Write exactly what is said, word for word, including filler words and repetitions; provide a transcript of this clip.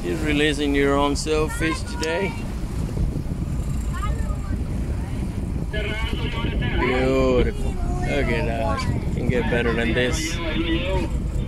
Just releasing your own sailfish today. Beautiful. Look at that. Can get better than this.